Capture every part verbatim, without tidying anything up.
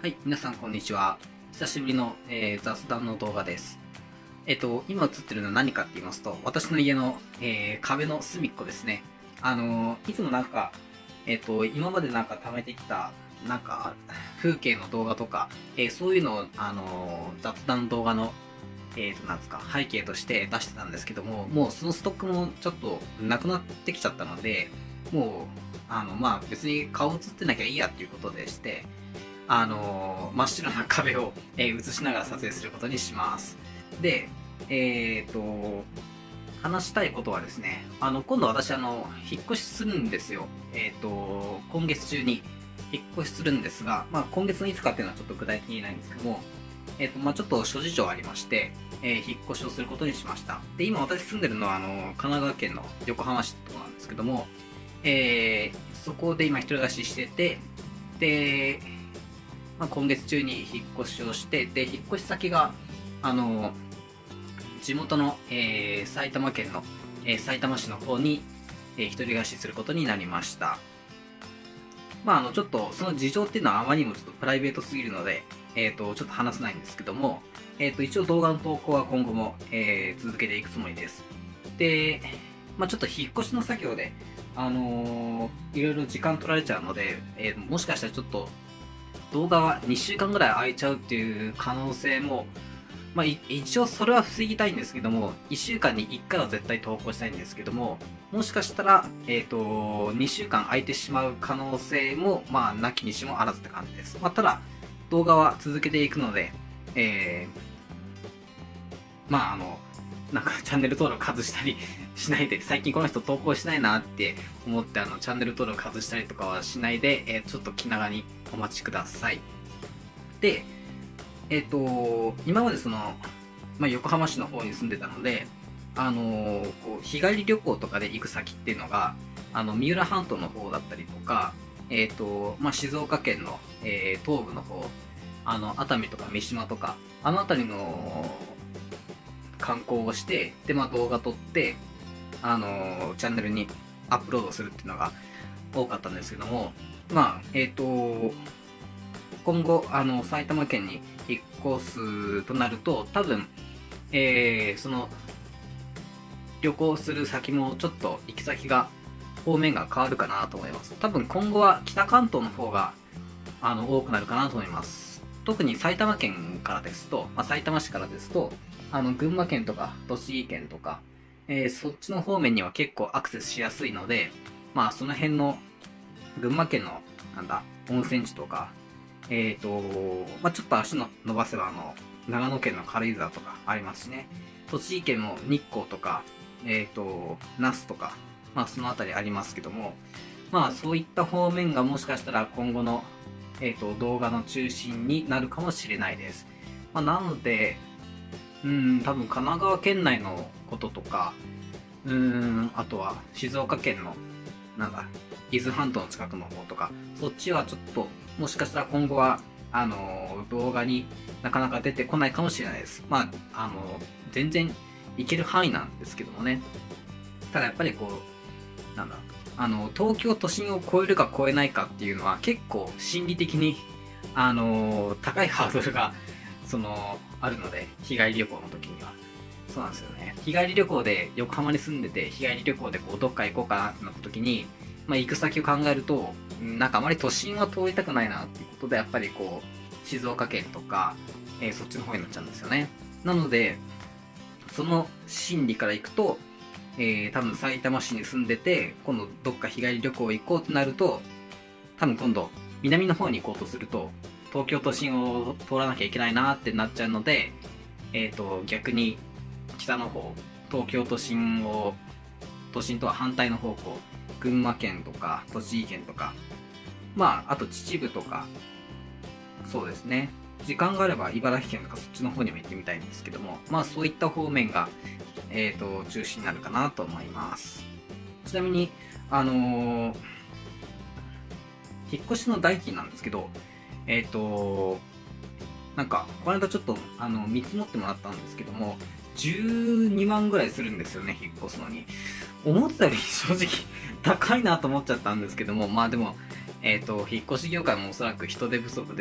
はい、皆さんこんにちは。久しぶりの、えー雑談の動画です。えっと、今映ってるのは何かって言いますと、私の家の、えー壁の隅っこですね。あのーいつもなんか、えっと、今までなんか貯めてきた、なんか、風景の動画とか、えーそういうのを、あのー雑談動画の、えーと、なんですか、背景として出してたんですけども、もうそのストックもちょっとなくなってきちゃったので、もう、あの、まあ別に顔映ってなきゃいいやっていうことでして、あのー真っ白な壁を、えー映しながら撮影することにします。で、えっ、と、話したいことはですね、あの、今度私、あの、引っ越しするんですよ。えっ、と、今月中に引っ越しするんですが、まあ、今月のいつかっていうのはちょっと具体的にないんですけども、えっ、と、まあ、ちょっと諸事情ありまして、えー引っ越しをすることにしました。で、今私住んでるのは、あの、神奈川県の横浜市とこなんですけども、えーそこで今一人暮らししてて、で、まあ、今月中に引っ越しをして、で、引っ越し先が、あの、地元の、えー埼玉県の、えー埼玉市の方に、えー一人暮らしすることになりました。まあ、あの、ちょっと、その事情っていうのはあまりにもちょっとプライベートすぎるので、えっ、と、ちょっと話せないんですけども、えっ、と、一応動画の投稿は今後も、えー続けていくつもりです。で、まあ、ちょっと引っ越しの作業で、あのーいろいろ時間取られちゃうので、えーもしかしたらちょっと、動画はにしゅうかんぐらい空いちゃうっていう可能性も、まあ、い一応それは防ぎたいんですけども、いっしゅうかんにいっかいは絶対投稿したいんですけども、もしかしたら、えっ、と、にしゅうかん空いてしまう可能性も、まあ、なきにしもあらずって感じです。まあ、ただ、動画は続けていくので、えー、まあ、あの、なんかチャンネル登録外したりしないで、最近この人投稿しないなって思って、あの、チャンネル登録外したりとかはしないで、えーちょっと気長にお待ちください。で、えっ、と、今までその、まあ、横浜市の方に住んでたので、あのーこう日帰り旅行とかで行く先っていうのが、あの、三浦半島の方だったりとか、えっ、と、まあ、静岡県の、えー東部の方、あの、熱海とか三島とか、あの辺りの観光をして、で、まあ、動画撮って、あのーチャンネルにアップロードするっていうのが多かったんですけども、まあ、えっ、と、今後、あの、埼玉県に引っ越すとなると、多分、えー、その、旅行する先もちょっと行き先が、方面が変わるかなと思います。多分今後は北関東の方が、あの、多くなるかなと思います。特に埼玉県からですと、まあ、埼玉市からですと、あの、群馬県とか、栃木県とか、えーそっちの方面には結構アクセスしやすいので、まあ、その辺の、群馬県の、なんだ、温泉地とか、えっ、と、まあ、ちょっと足の伸ばせば、あの、長野県の軽井沢とかありますしね。栃木県も日光とか、えっ、と、那須とか、まあ、そのあたりありますけども、まあ、そういった方面がもしかしたら今後の、えっ、と、動画の中心になるかもしれないです。まあ、なので、うん、多分神奈川県内のこととか、うーん、あとは静岡県の、なんだ、伊豆半島の近くの方とか、そっちはちょっと、もしかしたら今後は、あの、動画になかなか出てこないかもしれないです。まあ、あの、全然いける範囲なんですけどもね。ただやっぱりこう、なんだ、あの、東京都心を超えるか超えないかっていうのは結構心理的に、あの、高いハードルが、その、あるので、日帰り旅行の時には。そうなんですよね。日帰り旅行で横浜に住んでて、日帰り旅行でこうどっか行こうかなってなった時に、まあ行く先を考えると、なんかあまり都心は通りたくないなっていうことで、やっぱりこう、静岡県とか、えーそっちの方になっちゃうんですよね。なので、その心理から行くと、えー多分埼玉市に住んでて、今度どっか日帰り旅行行こうってなると、多分今度南の方に行こうとすると、東京都心を通らなきゃいけないなってなっちゃうので、えっ、と、逆に北の方、東京都心を、都心とは反対の方向、群馬県とか栃木県とか、まあ、あと秩父とか、そうですね。時間があれば茨城県とかそっちの方にも行ってみたいんですけども、まあそういった方面が、えっ、と、中心になるかなと思います。ちなみに、あのー引っ越しの代金なんですけど、えっ、と、なんか、この間ちょっと、あの、見積もってもらったんですけども、じゅうにまんぐらいするんですよね、引っ越すのに。思ってたより正直高いなと思っちゃったんですけども、まあでも、えっ、と、引っ越し業界もおそらく人手不足で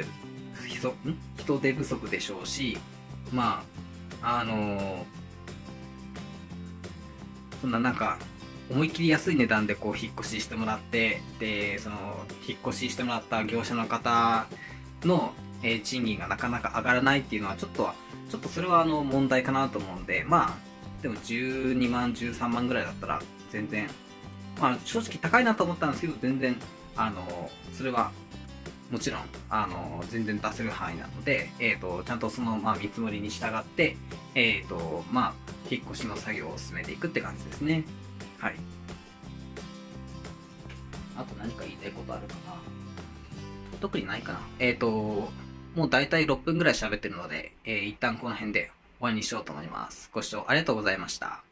人ん人手不足でしょうし、まあ、あのーそんななんか、思いっきり安い値段でこう引っ越ししてもらって、で、その、引っ越ししてもらった業者の方の、えー賃金がなかなか上がらないっていうのは、ちょっとは、ちょっとそれはあの問題かなと思うんで、まあ、でもじゅうにまん、じゅうさんまんぐらいだったら、全然、まあ正直高いなと思ったんですけど、全然、あの、それは、もちろん、あの、全然出せる範囲なので、えっ、と、ちゃんとその、まあ、見積もりに従って、えっ、と、まあ、引っ越しの作業を進めていくって感じですね。はい。あと何か言いたいことあるかな。特にないかな。えっ、と、もうだいたいろっぷんぐらい喋ってるので、えー一旦この辺で終わりにしようと思います。ご視聴ありがとうございました。